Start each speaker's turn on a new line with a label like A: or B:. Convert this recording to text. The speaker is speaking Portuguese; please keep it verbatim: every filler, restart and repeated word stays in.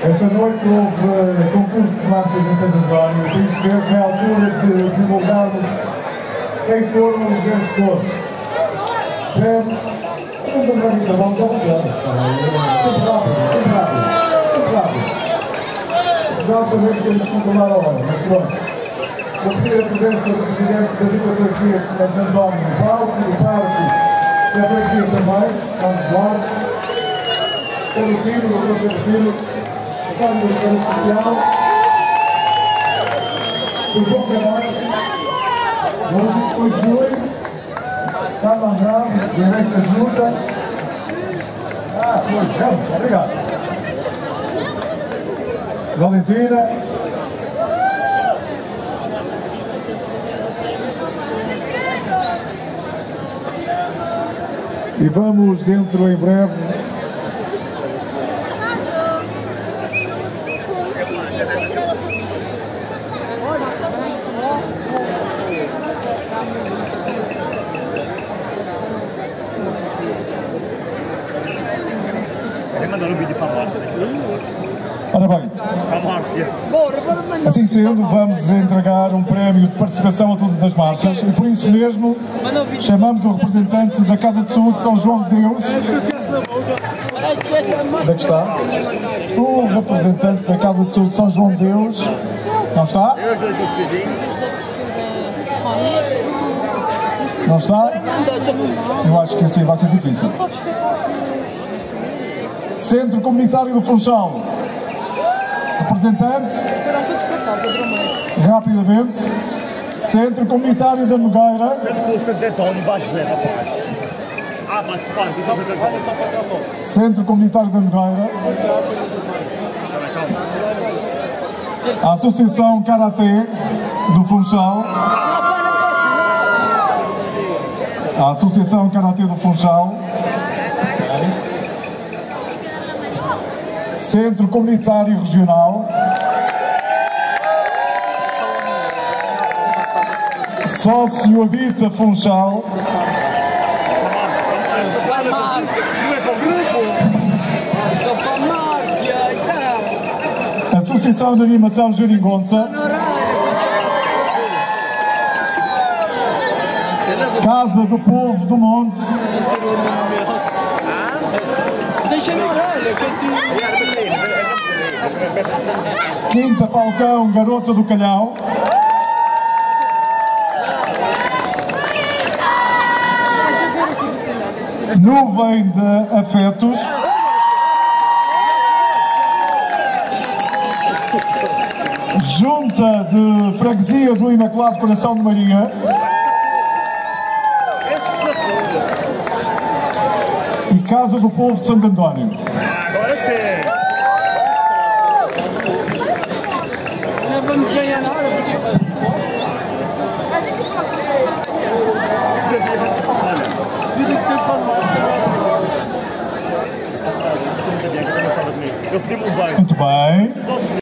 A: Esta noite houve concurso de marchas em Santo António, por isso mesmo é a altura de divulgarmos quem foram os vencedores. Prémio, vamos dar um intervalo, já voltamos. Sempre rápido, sempre rápido, sempre rápido. Já também temos que controlar a hora, mas pronto. Vou pedir a presença do Presidente da Junta Freguesia de Santo António no palco, do Parque da Freguesia também, Carlos Duarte, Pedro Filho, o doutor Pedro Filho, o Carlos do Governo Social, o João Cadastro, o Júlio, Carlos Andrade, direito da Junta. Ah, pois, vamos, obrigado. Valentina. E vamos dentro em breve.
B: Quer mandar um vídeo para a Márcia?
A: Ora bem,
B: Para a Márcia.
A: assim sendo, vamos entregar um prémio de participação a todas as marchas e por isso mesmo chamamos o representante da Casa de Saúde de São João de Deus. Onde é que está? O representante da Casa de Saúde de São João de Deus. Não está? Não está? Eu acho que assim vai ser difícil. Centro Comunitário do Funchal. Representante. Rapidamente. Centro Comunitário da Nogueira. Centro Comunitário da Nogueira. A Associação Karatê do Funchal. A Associação Karatê do Funchal. Centro Comunitário Regional. Sócio Habita Funchal. Associação de Animação Geringonça. Casa do Povo do Monte.
C: Deixa na orelha, que assim...
A: Quinta Falcão, Garota do Calhau. Nuvem de Afetos. Junta de Freguesia do Imaculado Coração de Maria. E Casa do Povo de Santo António.
B: Agora sim!
C: Não vamos ganhar nada.
B: Eu pedi-me um banho.
A: Muito bem.